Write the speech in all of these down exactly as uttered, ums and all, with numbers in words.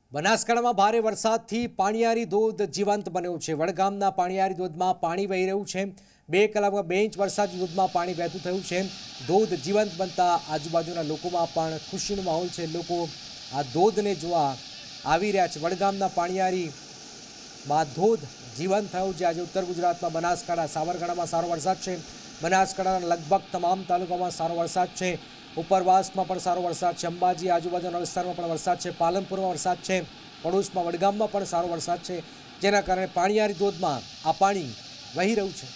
બનાસકાંઠામાં ભારે વરસાદથી પાણીયારી ધોધ જીવંત બન્યો છે। વડગામના પાણીયારી ધોધમાં પાણી વહી રહ્યું છે। બે કલાકમાં બે ઇંચ વરસાદી ધોધમાં પાણી વહેતું થયું છે। ધોધ જીવંત બનતા આજુબાજુના લોકોમાં પણ ખુશીનો માહોલ છે। લોકો આ ધોધને જોવા આવી રહ્યા છે। વડગામના પાણીયારીમાં ધોધ જીવંત થયો છે। આજે ઉત્તર ગુજરાતમાં બનાસકાંઠા સાબરકાંઠામાં સારો વરસાદ છે। બનાસકાંઠાના લગભગ તમામ તાલુકામાં સારો વરસાદ છે। ઉપરવાસમાં પણ સારો વરસાદ છે। અંબાજી આજુબાજુના વિસ્તારમાં પણ વરસાદ છે। પાલનપુરમાં વરસાદ છે। પડોશમાં વડગામમાં પણ સારો વરસાદ છે, જેના કારણે પાણીયારી ધોધમાં આ પાણી વહી રહ્યું છે।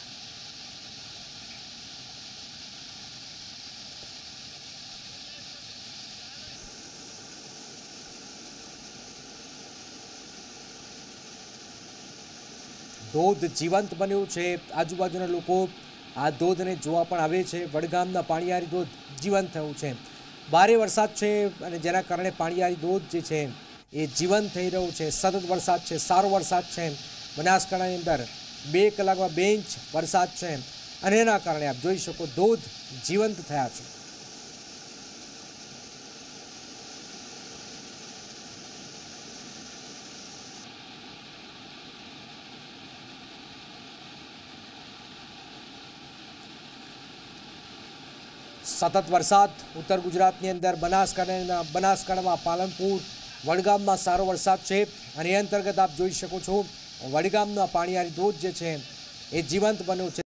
ધોધ જીવંત બન્યો છે। આજુબાજુના લોકો આ ધોધને જોવા પણ આવે છે। વડગામના પાણીયારી ધોધ જીવંત થયું છે। ભારે વરસાદ છે અને જેના કારણે પાણીયારી ધોધ જે છે એ જીવંત થઈ રહ્યો છે। સતત વરસાદ છે, સારો વરસાદ છે। બનાસકાંઠાની અંદર બે કલાકમાં બે ઇંચ વરસાદ છે અને એના કારણે આપ જોઈ શકો ધોધ જીવંત થયા છે। સતત વરસાદ ઉત્તર ગુજરાતની અંદર બનાસકાંઠાના બનાસકાંઠામાં પાલનપુર વડગામમાં સારો વરસાદ છે અને એ અંતર્ગત આપ જોઈ શકો છો વડગામના પાણીયારી ધોધ જે છે એ જીવંત બન્યો છે।